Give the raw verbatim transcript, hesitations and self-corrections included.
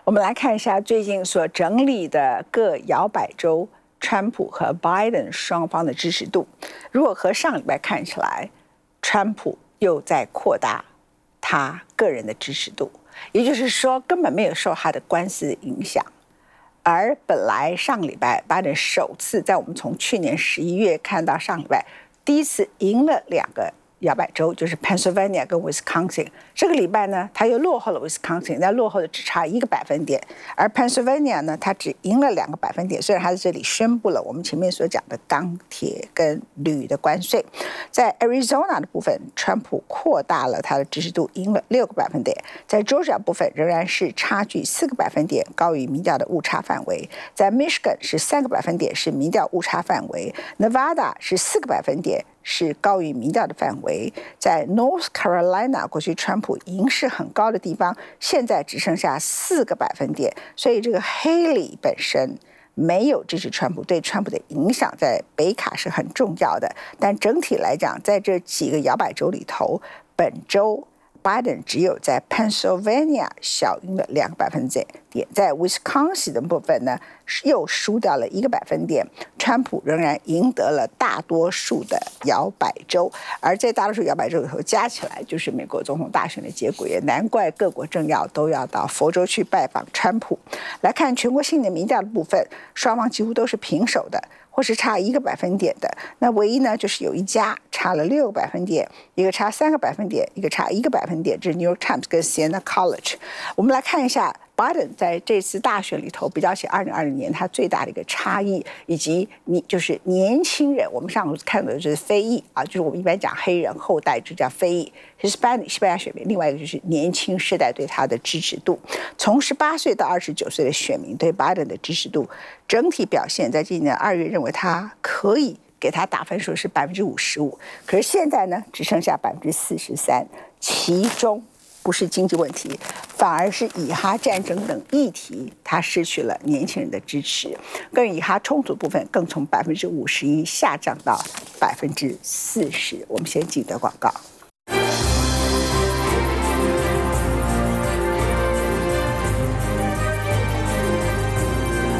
我们来看一下最近所整理的各摇摆州川普和拜登双方的支持度。如果和上礼拜看起来，川普又在扩大他个人的支持度，也就是说根本没有受他的官司的影响。而本来上礼拜拜登首次在我们从去年十一月看到上礼拜第一次赢了两个摇摆州，就是 Pennsylvania 跟 Wisconsin。这个礼拜呢，他又落后了 Wisconsin， 但落后的只差一个百分点。而 Pennsylvania 呢，他只赢了两个百分点。虽然他在这里宣布了我们前面所讲的钢铁跟铝的关税，在 Arizona 的部分，川普扩大了他的支持度，赢了六个百分点。在 Georgia 部分仍然是差距四个百分点，高于民调的误差范围。在 Michigan 是三个百分点，是民调误差范围。Nevada 是四个百分点，是高于民调的范围。在 North Carolina， 过去川普赢势很高的地方，现在只剩下四个百分点，所以这个Haley本身没有支持川普，对川普的影响在北卡是很重要的。但整体来讲，在这几个摇摆州里头，本周拜登只有在 Pennsylvania 小赢了两个百分点，在 Wisconsin 的部分呢又输掉了一个百分点。川普仍然赢得了大多数的摇摆州，而在大多数摇摆州里头加起来就是美国总统大选的结果，也难怪各国政要都要到佛州去拜访川普。来看全国性的民调的部分，双方几乎都是平手的，或是差一个百分点的。那唯一呢，就是有一家差了六个百分点，一个差三个百分点，一个差一个百分点，这是 New York Times 跟 Siena College。我们来看一下拜登在这次大选里头，比较起二零二零年，他最大的一个差异，以及你就是年轻人，我们上次看到的就是非裔啊，就是我们一般讲黑人后代就叫非裔 Hispanic 西班牙选民，另外一个就是年轻世代对他的支持度。从十八岁到二十九岁的选民对拜登的支持度整体表现，在今年二月认为他可以给他打分数是百分之五十五，可是现在呢只剩下百分之四十三，其中不是经济问题，反而是以哈战争等议题，他失去了年轻人的支持，跟以哈冲突部分更从百分之五十一下降到百分之四十。我们先记得广告。